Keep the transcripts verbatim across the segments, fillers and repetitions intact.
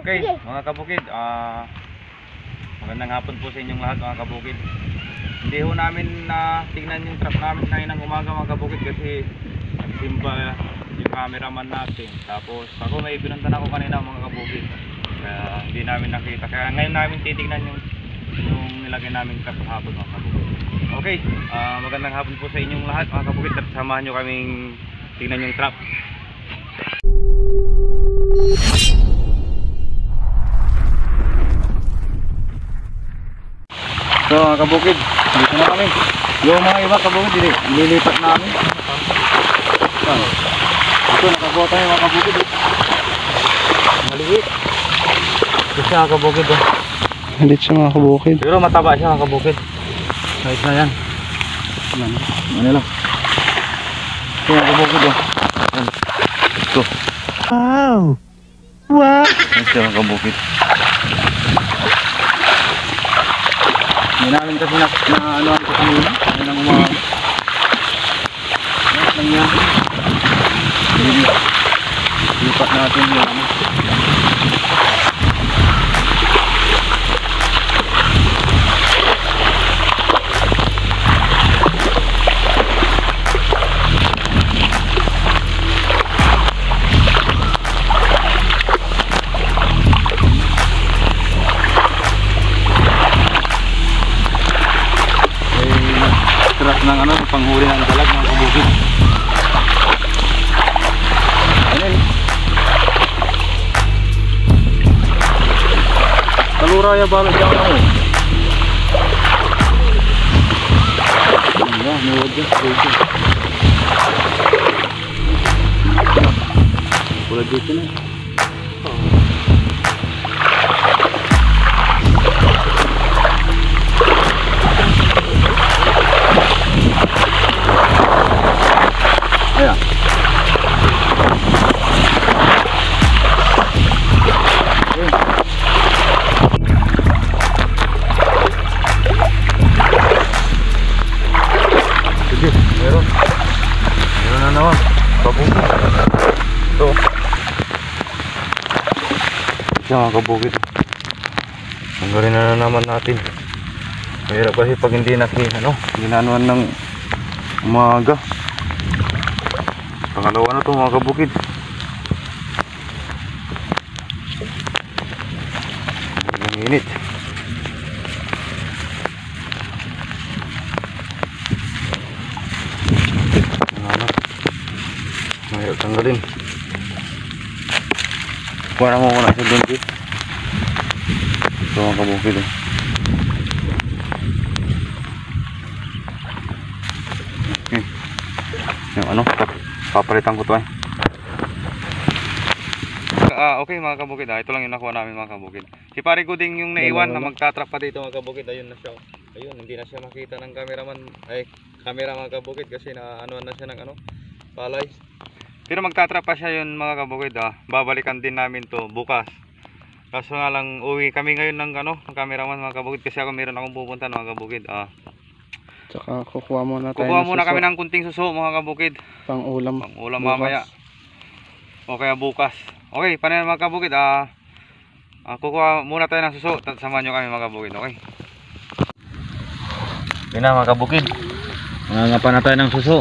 Okay, mga kabukid, uh, magandang hapon po sa inyong lahat mga kabukid. Hindi ho namin na uh, tignan yung trap namin ngayon ng umaga mga kabukid kasi nagsimba yung cameraman natin. Tapos ako may binuntan ako kanina mga kabukid, kaya hindi namin nakita. Kaya ngayon namin titignan yung, yung nilagay namin trap hapon mga kabukid. Okay, uh, magandang hapon po sa inyong lahat mga kabukid, at samahan nyo kaming tignan yung trap. So mga kabukid, dito na kami. Yung mga iba kabukid, nililipat namin. Ito, nakabuha tayo mga kabukid. Maliit. Ito siya mga kabukid. Maliit siya mga kabukid. Pero mataba siya mga kabukid. Size na yan. Ano lang. Ito mga kabukid. Ito. Wow! Wow! Ito siya mga kabukid. Hindi namin kasi na, na ano ang kanina. Ano nang mga ano lang yan. Lipat natin yung ano. Ng ano, panghuli ng dalag mga kabukid. Ano yun? Taluraya balot yan ako. Ano ba? Nuwad yan. Pulad dito na. Ayan. Sige, meron. Meron na naman. Kabukid. Ito. Ito mga kabukid. Tanggalin na, na naman natin. Mahirap kasi pag hindi naki, ano, ginanuan ng umaga. Pangalawa na ito mga kabukid. Ang init. Ano? Mahirap tanggalin. Kuha na mo muna sa doon. Ito mga kabukid. Eh. Okay. Yung ano? Papalitan ko to eh. Ah, okay mga kabukid, ah, ito lang yung nakuha namin mga kabukid. Si pare ko ding yung naiwan na magtatrap pa dito mga kabukid. Ayun na siya. Ayun, hindi na siya makita ng cameraman, ay camera mga kabukid kasi na ano na siya ng ano, palay. Pero magtatrap pa siya yun mga kabukid, ah. Babalikan din namin to bukas. Kaso nga lang uwi kami ngayon ng ano, ng cameraman mga kabukid kasi ako meron akong pupunta mga kabukid. Ah. Tsaka kukuha muna tayo. Kukuha muna kami ng kunting suso mga kabukid. Pang ulam. Pang ulam mamaya. O kaya bukas. Okay, paano yan mga kabukid? Ah, ah, kukuha muna tayo ng suso. Samahan nyo kami mga kabukid. Okay. Okay na mga kabukid. Mangangapa na tayo ng suso.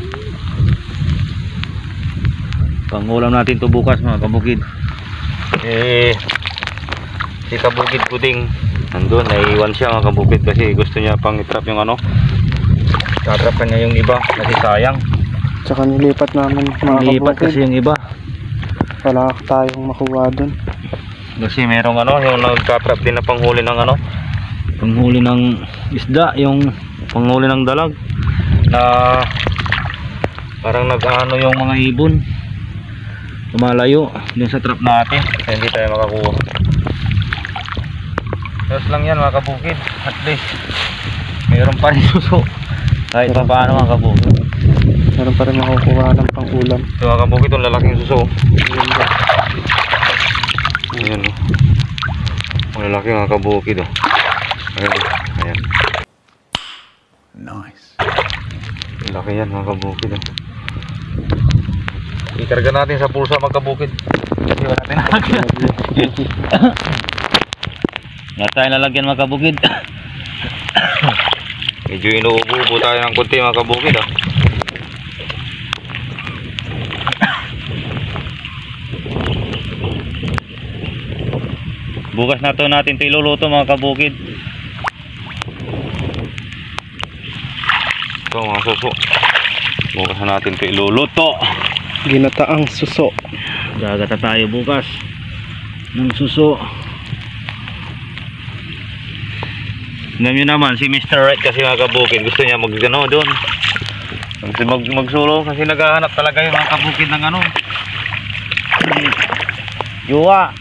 Pang ulam natin to bukas mga kabukid. Eh, si kabukid puding nandun, naiiwan siya mga kabukid kasi gusto niya pang itrap yung ano, tatrapan niya yung iba kasi sayang. Tsaka nilipat namin mga nilipat kabukid. kasi yung iba. Wala tayong makuha dun. Kasi merong ano, yung nagtatrap din na panghuli ng ano, panghuli ng isda, yung panghuli ng dalag na parang nag-ano yung mga ibon lumalayo dun sa trap natin kaya hindi tayo makakuha. Tapos lang yan mga kabukid, at least mayroon pa rin suso kahit pa paano mga kabukid. Meron pa rin makukuha ng pang ulam. Ito mga kabukid, itong lalaking suso. Ayan o, ang lalaki mga kabukid o. Ayan, ayan. Nice. Laki yan mga kabukid o. Ikarga natin sa pulsa mga kabukid. Kasi wala tayong lalagyan. Wala tayong lalagyan mga kabukid. Medyo inuubo-ubo tayo ng konti mga kabukid ah. Bukas na to natin ito iluluto mga kabukid. Ito mga suso. Bukas na natin ito iluluto. Ginataang suso. Gagata tayo bukas ng suso. Alam nyo naman si Mister Right kasi mga kabukid gusto niya mag ano doon. Kasi mag magsulo kasi naghahanap talaga yung mga kabukid ng ano. Yuwa.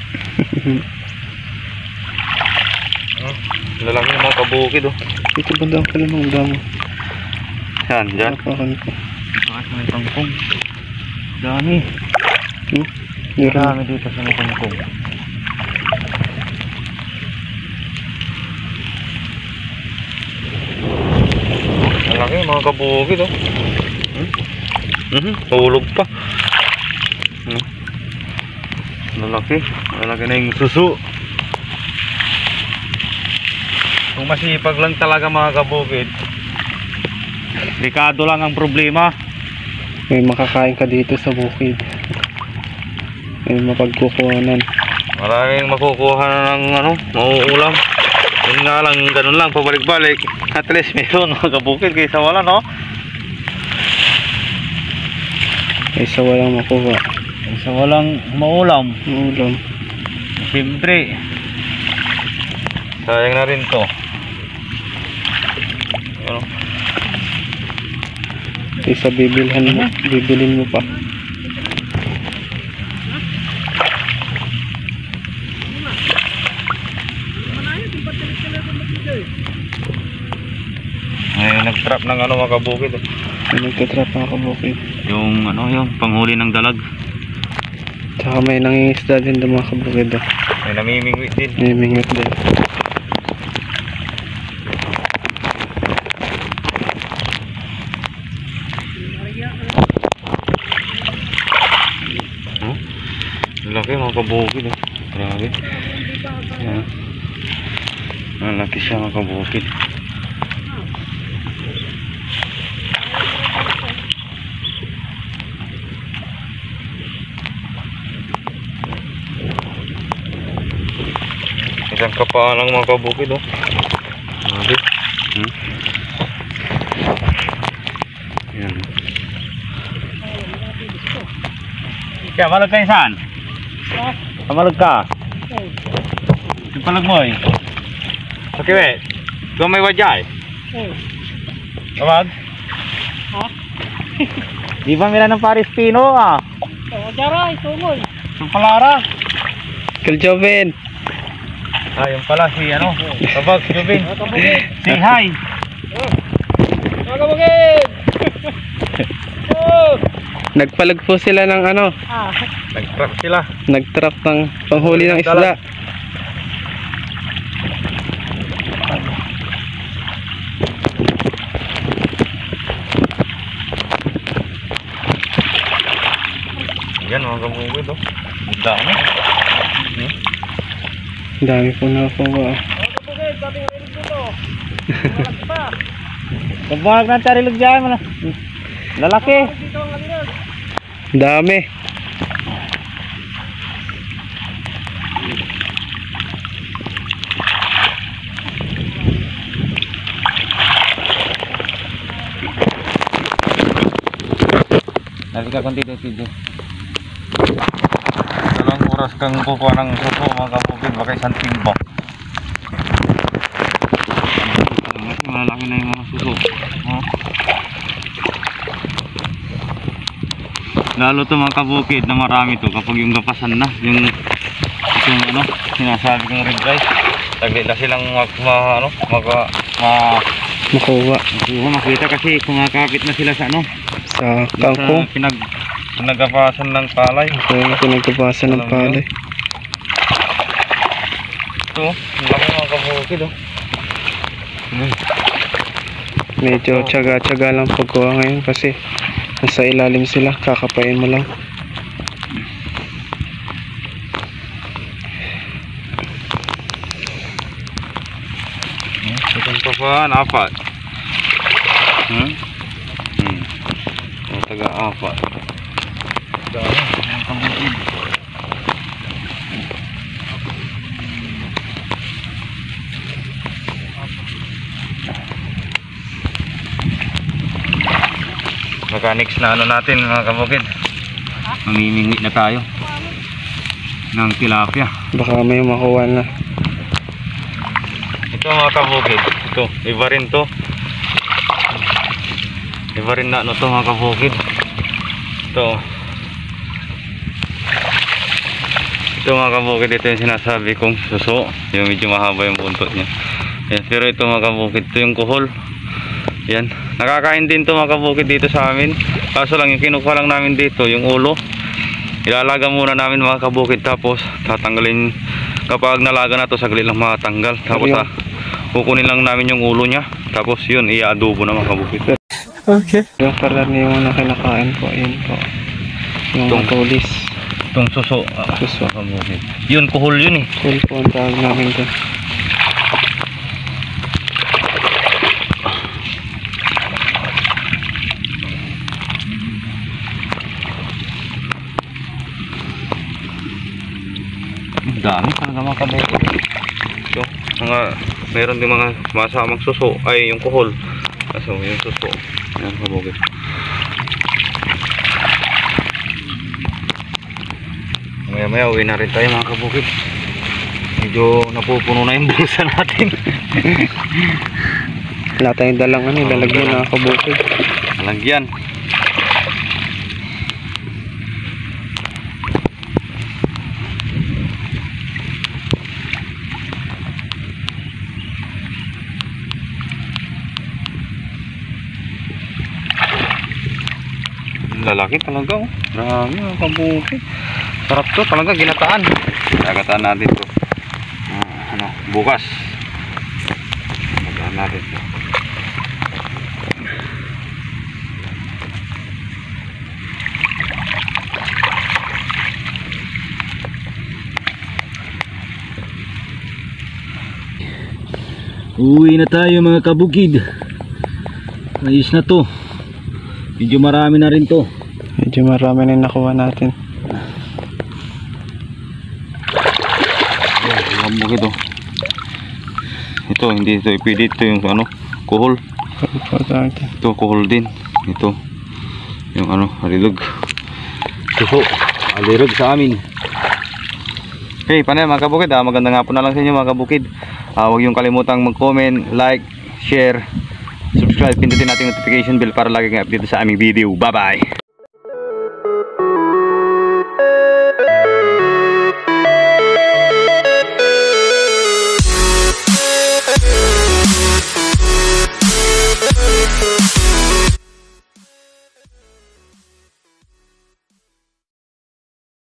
Lalaki ng mga kabukid oh. Ito ba daw pala ng damo? Yan, dyan. Napakan ko. Taas na yung tangkong. Dami. Hmm? Meron. Dami dito sa mga tangkong. Lalaki mga kabukid oh. Hmm? Mhm, tulog pa. Hmm? Lalaki. Lalaki na yung suso. Kung masipag lang talaga mga kabukid, delikado lang ang problema. May makakain ka dito sa bukid. May mapagkukuhanan. Maraming makukuha na ng ano, mauulam. Yun nga lang, ganun lang, pabalik-balik. At least meron mga kabukid kaysa wala, no? Kaysa walang makuha. Kaysa walang maulam. Maulam. Siyempre, sayang na rin to. Ano? Kaysa bibilhan mo, bibilin mo pa. May nag-trap ng ano mga kabukid. May nagtatrap mga kabukid. Yung ano, yung panghuli ng dalag. Tsaka may nangingisda din ng mga kabukid. Oh. May namimingwit din. May mingit din. Huh? Laki mga kabukid eh. Grabe. Yan. Malaki siya mga kabukid. Isang kapaan lang mga kabukid oh. Grabe. Hmm? Yan. Kaya malag kayo saan? Malag ka? Yung palag mo eh. Okay we. Kung may wajay? Tawag? Ha? Di ba mila ng Paris Pino ah? Oh, jaray, tumoy. Yung palara. Kaljoven! Ah, yung pala si ano? Kabag, si Jubin. Say hi. Mga kabukid! Oh! Nagpalag po sila ng ano, Ah, Nag-trap sila. nagtrap ng panghuli ng isda. Yan mga kabukid oh. Ang dami. Hmm? Ang dami po nakuha. mga kabukid, dating rinig dito. Malaki pa. Kabag na tarilog dyan mo na. Lalaki. Dito ang alinog. Ang dami. Nali ka konti dito dito. Dalawang oras kang kukuha ng suso mga kabukid. Baka isang timba. Mas malaki na yung mga suso. Oh. Lalo to mga kabukid na marami to kapag yung gapasan na. Yung itong ano, sinasabi kong red rice. Tagli na silang mag, ma, ano, maka, ma, Makuha makuha, makita kasi kumakapit na sila sa ano. sa Sa kangkong. pinag, pinagapasan ng palay. Kaya pinagkabasan ng palay. Ito, ang laki mga kabukid oh. Hmm. Medyo tsaga-tsaga lang pagkuha ngayon kasi nasa ilalim sila, kakapain mo lang. Isa pa, apat. Hmm? Hmm. O, taga apat. Dami, ang kabukid. Mechanics na ano natin mga kabukid. Mamimingwit na tayo ng tilapia. Baka may makuha na. Ito mga kabukid, ito, iba rin to. Iba rin na ano to mga kabukid. Ito. Ito mga kabukid, ito yung sinasabi kong suso. Yung medyo mahaba yung buntot niya. Yan, pero ito mga kabukid, ito yung kuhol. Yan, nakakain din to mga kabukid dito sa amin. Kaso lang yung kinukuha lang namin dito, yung ulo. Ilalaga muna namin mga kabukid, tapos tatanggalin. Kapag nalaga na to, saglit lang matanggal. Tapos ah, kukunin lang namin yung ulo niya. Tapos yun, i-adobo na mga kabukid. Okay. Yung karaniwan na kinakain po, yun po. Yung Itong- tulis. Itong suso, ah, Suso. mga kabukid. Yun, kuhol yun eh. Cool po ang tawag namin dyan. Ang dami talaga mga kabukid. So, mga, meron din mga masamang suso, ay yung kuhol. Kaso yung suso, yan kabukid. Maya maya uwi na rin tayo mga kabukid. Medyo napupuno na yung bulsa natin. Wala tayong dalang ano, lalagyan na kabukid. Lagyan. Lalaki talaga oh. Marami mga kabukid. Sarap to talaga, ginataan. Gagataan natin to. Ah, ano, bukas. Gagataan natin to. Uwi na tayo mga kabukid. Ayos na to. Medyo marami na rin to. Medyo marami na nakuha natin. Ayan, mga kabukid oh. Ito, hindi ito ipidit. Ito yung ano, kuhol. Cool po ang tawag. Ito, kuhol din. Ito, yung ano, alilog. Suso, alilog sa amin. Okay, panay mga kabukid, ah, magandang hapon na lang sa inyo mga kabukid. Ah, huwag yung kalimutang mag-comment, like, share, subscribe, pindutin natin notification bell para lagi kang update sa aming video. Bye bye!